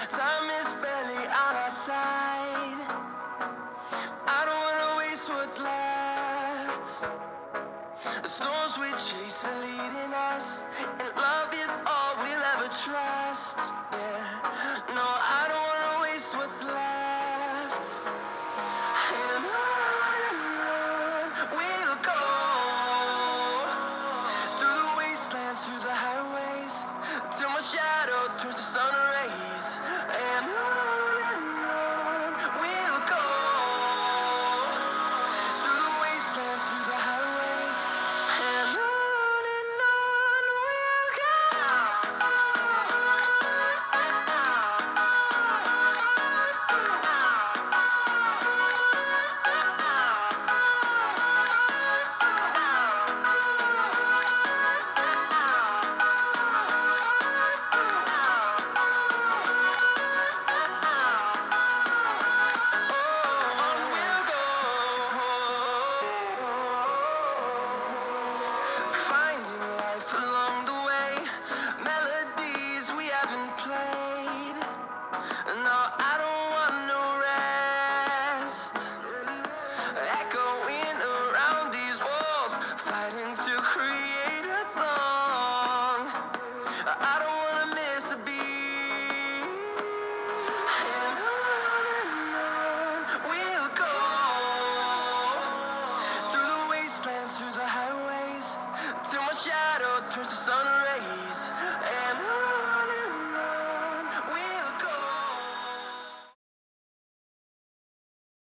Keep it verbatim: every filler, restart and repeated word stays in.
Time is barely on our side. I don't wanna waste what's left. The storms we chase are leading us, and love is all we'll ever trust. Yeah, no, I don't wanna waste what's left. And on and on we'll go, through the wastelands, through the highways, till my shadow turns to sun rays. And on and on we'll go, through the wastelands, through the highways, and on and on we'll go. On we'll go, finding life along the way, melodies we haven't played. No, I don't want no rest, echoing around these walls, fighting to create a song. I don't wanna miss a beat. And on and on we'll go, through the wastelands, through the highways, till my shadow turns to sun